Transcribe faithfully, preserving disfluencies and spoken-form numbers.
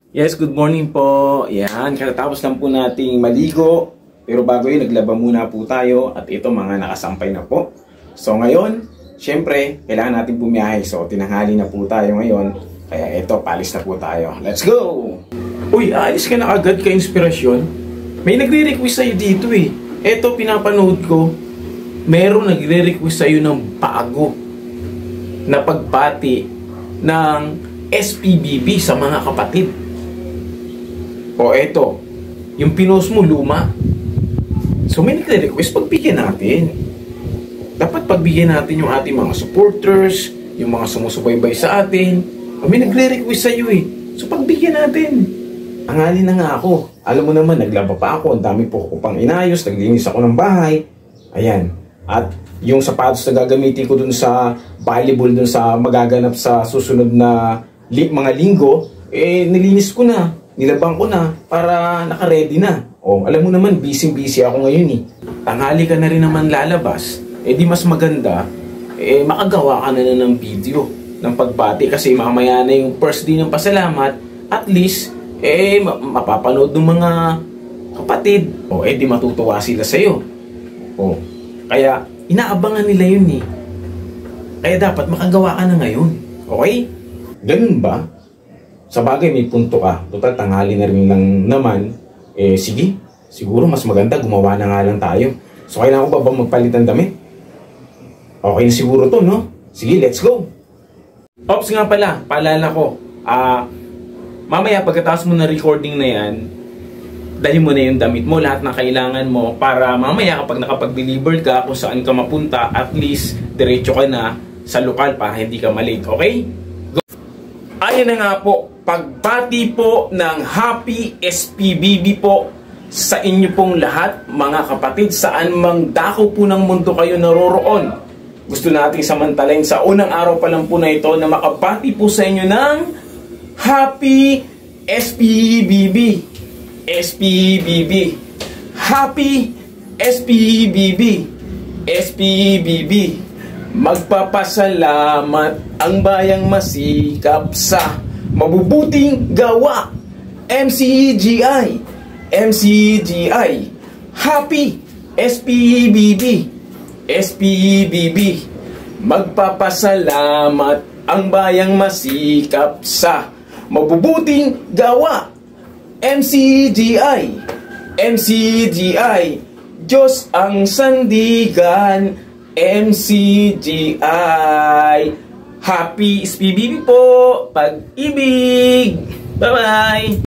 Yes, good morning po. Yan, katatapos lang po nating maligo. Pero bago yun, naglaba muna po tayo. At ito, mga nakasampay na po. So ngayon, syempre, kailangan natin bumiyahe. So tinanghali na po tayo ngayon. Kaya ito, palis na po tayo. Let's go! Uy, alis ka na agad ka inspirasyon. May nagre-request sa'yo dito eh. Ito, pinapanood ko. Meron nagre-request sa'yo ng bago na pagbati ng S P B B sa mga kapatid. O eto, yung pinost mo luma. So may nagre-request, pagbigyan natin. Dapat pagbigyan natin yung ating mga supporters, yung mga sumusubaybay sa atin. O may nagre-request sa'yo eh. So pagbigyan natin. Angali na nga ako. Alam mo naman, naglaba pa ako. Ang dami po ko pang inayos. Naglinis ako ng bahay. Ayan. At yung sapatos na gagamitin ko dun sa volleyball, dun sa magaganap sa susunod na li mga linggo, eh nilinis ko na. Nilabang ko na para naka-ready na. O, alam mo naman, busy-busy ako ngayon eh. Tanghali ka na rin naman lalabas. Eh di mas maganda, eh makagawa ka na, na ng video ng pagbati kasi mamaya na yung first day ng pasalamat. At least, eh ma mapapanood ng mga kapatid. O, eh di matutuwa sila sa'yo. O, kaya inaabangan nila yun eh. Kaya dapat makagawa ka na ngayon. Okay? Ganun ba? Sa bagay, may punto ka. Total, tanghali na rin lang naman. Eh, sige. Siguro mas maganda, gumawa na nga lang tayo. So, kailangan ko ba ba magpalitan damit? Okay na siguro to, no? Sige, let's go! Ops nga pala, paalala ko. Ah, uh, mamaya pagkatapos mo na recording na yan, dali mo na yung damit mo, lahat ng kailangan mo, para mamaya kapag nakapag-deliver ka, kung saan ka mapunta, at least, diretso ka na sa lokal para hindi ka malate, okay? Go! Ayan na nga po, pagbati po ng Happy S P B B po sa inyo pong lahat, mga kapatid, saan mang dako po ng mundo kayo naroroon. Gusto nating samantalain sa unang araw pa lang po na ito na makabati po sa inyo ng Happy S P B B. S P B B. Happy S P B B. S P B B. Magpapasalamat ang bayang masikap sa mabubuting gawa. M C G I. M C G I. Happy S P B B. S P B B. Magpapasalamat ang bayang masikap sa mabubuting gawa. M C G I. M C G I. Diyos ang sandigan. M C G I. Happy S P B B po. Pag-ibig. Bye-bye.